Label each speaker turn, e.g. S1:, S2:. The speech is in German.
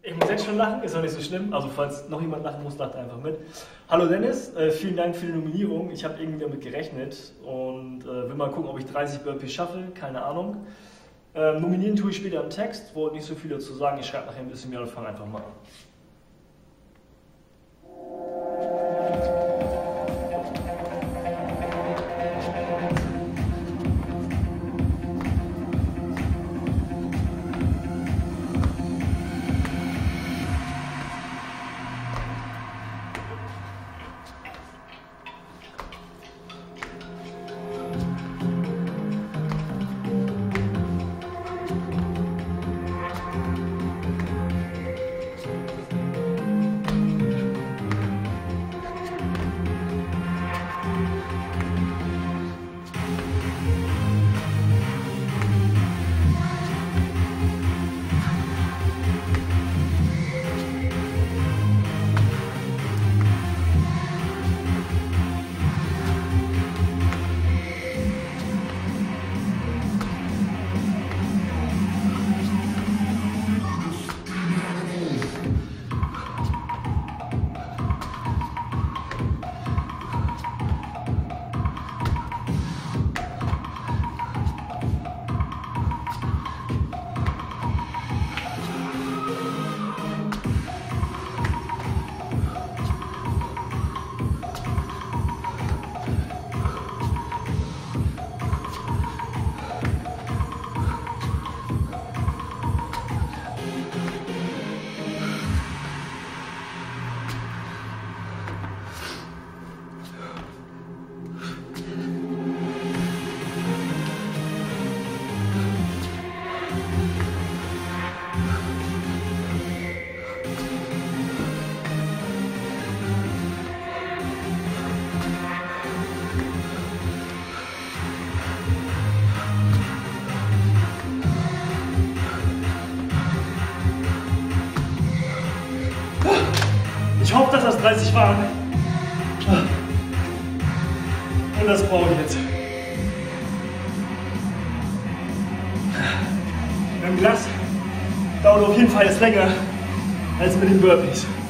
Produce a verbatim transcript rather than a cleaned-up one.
S1: Ich muss jetzt schon lachen, ist auch nicht so schlimm. Also falls noch jemand lachen muss, lacht einfach mit. Hallo Dennis, äh, vielen Dank für die Nominierung. Ich habe irgendwie damit gerechnet und äh, will mal gucken, ob ich dreißig Burpees schaffe, keine Ahnung. Ähm, nominieren tue ich später im Text, wollte nicht so viel dazu sagen. Ich schreibe nachher ein bisschen mehr und fange einfach mal an. Ich hoffe, dass das dreißig waren. Und das brauche ich jetzt. Mit dem Glas dauert auf jeden Fall jetzt länger als mit den Burpees.